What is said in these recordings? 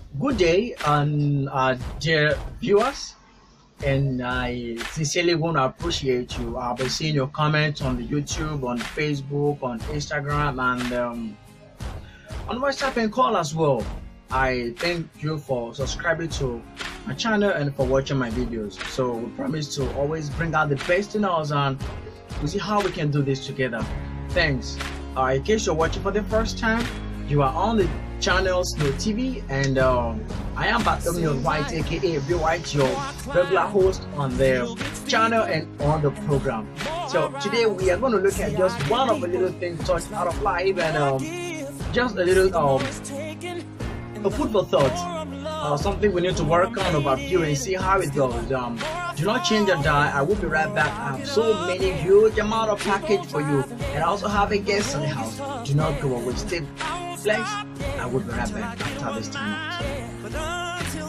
Good day, and dear viewers, and I sincerely want to appreciate you. I'll be seeing your comments on the YouTube, on Facebook, on Instagram, and on WhatsApp and call as well. I thank you for subscribing to my channel and for watching my videos. So we promise to always bring out the best in us, and we'll see how we can do this together. Thanks. In case you're watching for the first time, you are on the channel Snow TV, and I am Bartholomew White, aka B White, your regular host on the channel and on the program. So today we are going to look at just one of the little things touched out of life, and just a little a food for thought, something we need to work on about you and see how it goes. Do not change your diet. I will be right back. I have so many huge amount of package for you, and I also have a guest in the house. Do not go away. Stay flex. I will be right back after this time.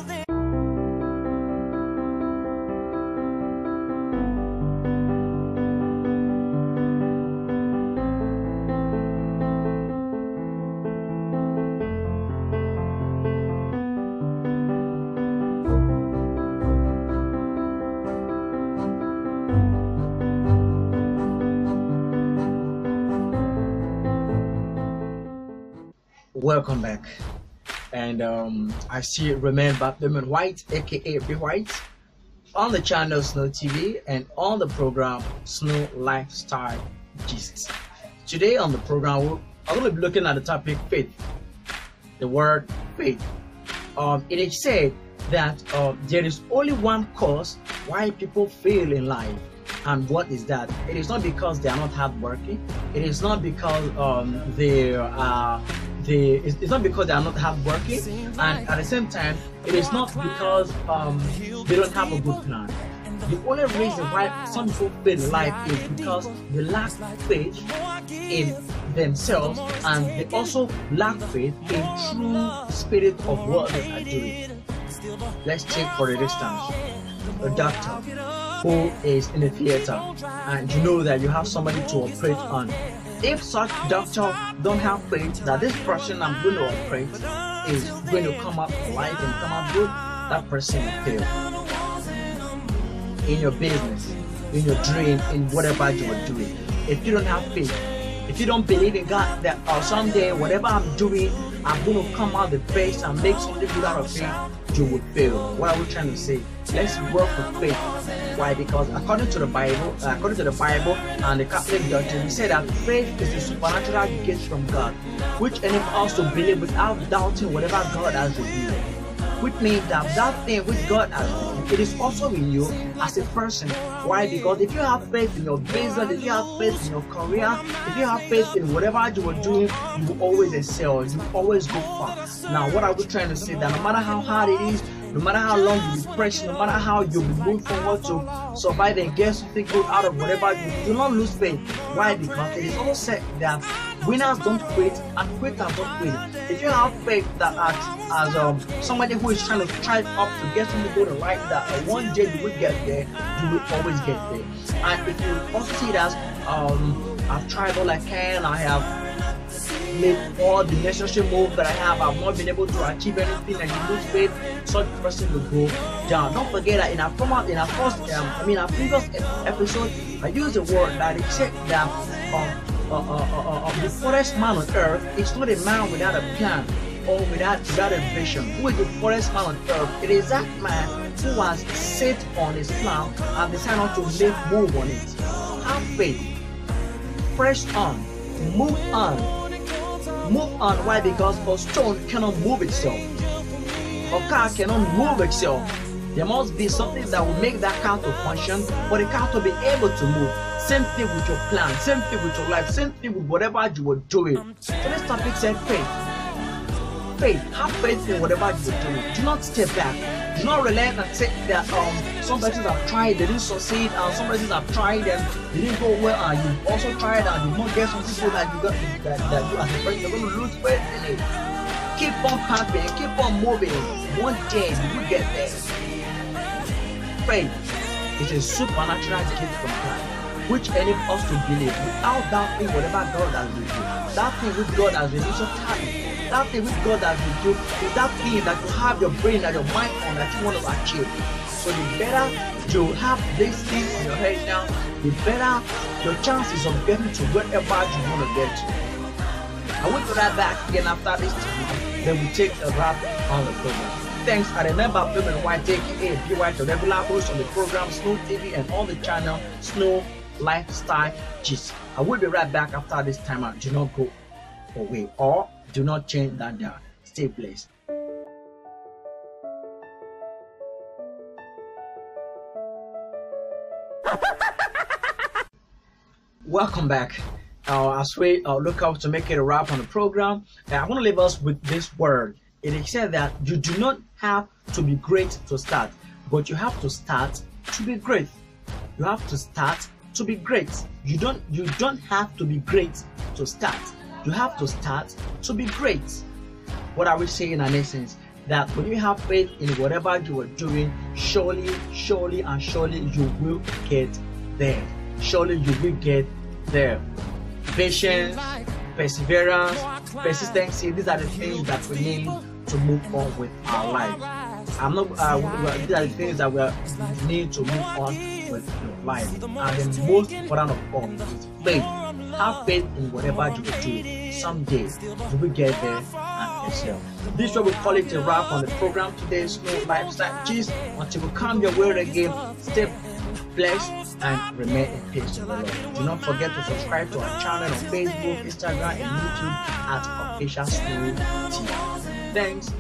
Welcome back, and I see remain Bartholomew White, aka B White, on the channel Snow TV and on the program Snow Lifestyle Gist. Today on the program, I'm going to be looking at the topic faith. The word faith. It is said that there is only one cause why people fail in life. And what is that? It is not because they are not hardworking. It is not because it's not because they are not hardworking, and at the same time, it is not because they don't have a good plan. The only reason why some people fail in life is because they lack faith in themselves, and they also lack faith in true spirit of what they are doing. Let's take for instance a doctor who is in the theater, and you know that you have somebody to operate on. If such doctor don't have faith that this person I'm going to operate is going to come up alive and come up good, that person will fail. In your business, in your dream, in whatever you are doing, if you don't have faith, if you don't believe in God that someday whatever I'm doing, I'm going to come out the best and make something good out of it, you will fail. What are we trying to say? Let's work with faith. Why? Because according to the Bible and the Catholic doctrine, we say that faith is a supernatural gift from God, which enables us to believe without doubting whatever God has revealed. Which means that that thing which God has revealed, it is also in you as a person. Why? Because if you have faith in your business, if you have faith in your career, if you have faith in whatever you are doing, you will always excel, you will always go far. Now, what are we trying to say? That no matter how hard it is, no matter how long you be pressed, no matter how you move forward to survive and get something good out of whatever you do not lose faith. Why? Because it is also said that winners don't quit and quitters don't win. If you have faith that as somebody who is trying to strive up to get something good right, that one day you will get there, you will always get there. And if you also see that I've tried all I can, I have made all the necessary moves that I have, I've not been able to achieve anything, and you lose faith, such person will go down. Don't forget that in our previous episode, I used the word that it said that the forest man on earth is not a man without a plan or without a vision. Who is the forest man on earth? It is that man who has set on his plan and decided to make move on it. Have faith, press on, move on. Move on. Why? Because a stone cannot move itself. A car cannot move itself. There must be something that will make that car to function for the car to be able to move. Same thing with your plan, same thing with your life, same thing with whatever you were doing. So this topic said faith. Faith. Have faith in whatever you are doing. Do not step back. Do not relent and say that some persons have tried, they didn't succeed, and some persons have tried and they didn't go well, and you also tried and you won't get something good that you got that you as a person, you're going to lose faith in it. Keep on pumping, keep on moving. One day you will get there. Faith is a supernatural gift from God, which enables us to believe without doubting whatever God has revealed. That thing which God has revealed so tight. that thing which God has been doing, is that thing that you have your brain and your mind on that you want to achieve. So the better you have this thing on your head now, the better your chances of getting to wherever you want to get to. I will be right back again after this time, then we take a wrap on the program. Thanks, and remember, Payment White, aka BY, the regular host on the program Snow TV and on the channel Snow Lifestyle Gist. I will be right back after this time out. Do not go away or do not change that dial. Stay blessed. Welcome back. As we look out to make it a wrap on the program, I want to leave us with this word. It is said that you do not have to be great to start, but you have to start to be great. You have to start to be great. You don't have to be great to start. You have to start to be great. What are we saying in essence? That when you have faith in whatever you are doing, surely you will get there. Surely you will get there. Patience, perseverance, persistency, these are the things that we need to move on with our life. These are the things that we need to move on with your life. And the most important of all is faith. Have faith in whatever you will do. Someday you will get there and excel. This is what we call it a wrap on the program today. Snow Lifestyle Gist. Until we come your way again, stay blessed and remain in peace to the Lord. Do not forget to subscribe to our channel on Facebook, Instagram, and YouTube at Official Snow TV. Thanks